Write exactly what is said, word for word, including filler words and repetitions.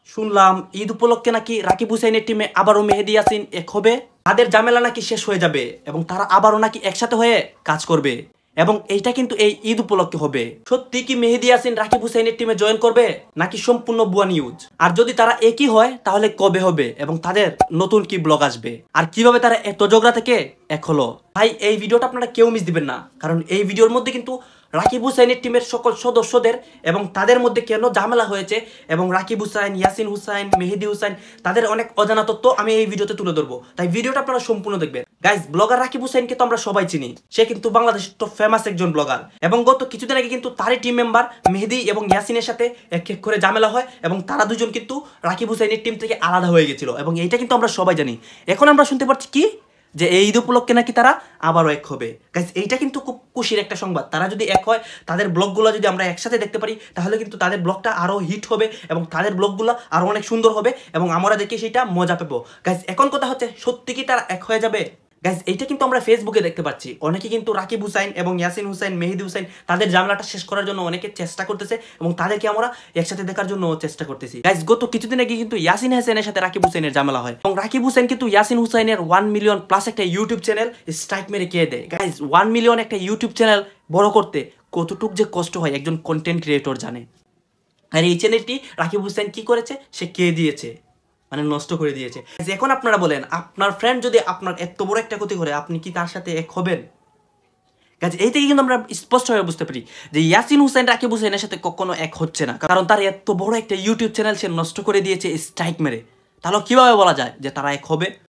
শুনলাম ঈদ উপলক্ষে নাকি রাকিব হুসাইনের টিমে আবারও মেহেদী ইয়াসিন এক হবে। তাদের ঝামেলা নাকি শেষ হয়ে যাবে এবং তারা আবারও নাকি একসাথে হয়ে কাজ করবে এবং এইটা কিন্তু এই ঈদ উপলক্ষে হবে। সত্যি কি মেহেদী ইয়াসিন রাকিব হুসাইনের টিমে জয়েন করবে নাকি সম্পূর্ণ ভুয়া নিউজ? আর যদি তারা একই হয় তাহলে কবে হবে এবং তাদের নতুন কি ব্লগ আসবে আর কিভাবে তারা এত ঝগড়া থেকে এক হলো? ভাই এই ভিডিওটা আপনারা কেউ মিস দিবেন না, কারণ এই ভিডিওর মধ্যে কিন্তু রাকিব হুসাইনের টিমের সকল সদস্যদের এবং তাদের মধ্যে কেন ঝামেলা হয়েছে এবং রাকিব হুসাইন, ইয়াসিন হুসাইন, মেহেদী হুসাইন তাদের অনেক অজানা তথ্য আমি এই ভিডিওতে তুলে ধরবো। তাই ভিডিওটা আপনারা সম্পূর্ণ দেখবেন। গাইজ, ব্লগার রাকিব হুসাইনকে তো আমরা সবাই চিনি, সে কিন্তু বাংলাদেশের তো ফেমাস একজন ব্লগার এবং গত কিছুদিন আগে কিন্তু তারই টিম মেম্বার মেহেদী এবং ইয়াসিনের সাথে এক এক করে ঝামেলা হয় এবং তারা দুজন কিন্তু রাকিব হুসাইনের টিম থেকে আলাদা হয়ে গেছিল এবং এইটা কিন্তু আমরা সবাই জানি। এখন আমরা শুনতে পাচ্ছি কি যে এই ঈদ উপলক্ষে নাকি তারা আবারও এক হবে। গাইজ, এইটা কিন্তু খুব খুশির একটা সংবাদ। তারা যদি এক হয়, তাদের ব্লগগুলো যদি আমরা একসাথে দেখতে পারি তাহলে কিন্তু তাদের ব্লগটা আরও হিট হবে এবং তাদের ব্লগগুলো আরও অনেক সুন্দর হবে এবং আমরা দেখে সেটা মজা পাবো। গাইজ, এখন কথা হচ্ছে সত্যি কি তারা এক হয়ে যাবে? গাইজ, এইটা কিন্তু আমরা ফেসবুকে দেখতে পাচ্ছি অনেকে কিন্তু রাকিব হুসাইন এবং ইয়াসিন হুসাইন, মেহেদী হুসাইন তাদের ঝামেলাটা শেষ করার জন্য অনেকে চেষ্টা করতেছে এবং তাদেরকে আমরা একসাথে দেখার জন্য চেষ্টা করতেছি। গাইজ, গত কিছুদিন আগে কিন্তু ইয়াসিন হুসাইনের সাথে রাকিব হুসাইনের ঝামেলা হয় এবং রাকিব হুসাইন কিন্তু ইয়াসিন হুসাইনের ওয়ান মিলিয়ন প্লাস একটা ইউটিউব চ্যানেল স্ট্রাইক মেরে কে দেয়। গাইজ, ওয়ান মিলিয়ন একটা ইউটিউব চ্যানেল বড় করতে কতটুক যে কষ্ট হয় একজন কন্টেন্ট ক্রিয়েটর জানে। আর এই চ্যানেলটি রাকিব হুসাইন কি করেছে, সে কে দিয়েছে, মানে নষ্ট করে দিয়েছে। এখন আপনারা বলেন, আপনার ফ্রেন্ড যদি আপনার এত বড় একটা ক্ষতি করে, আপনি কি তার সাথে এক হবেন? গাইজ, এই থেকে কিন্তু আমরা স্পষ্টভাবে বুঝতে পারি যে ইয়াসিন হুসাইন রাকিব হুসাইনের সাথে কখনো এক হচ্ছে না, কারণ তার এত বড় একটা ইউটিউব চ্যানেল সে নষ্ট করে দিয়েছে স্ট্রাইক মেরে। তাহলে কিভাবে বলা যায় যে তারা এক হবে?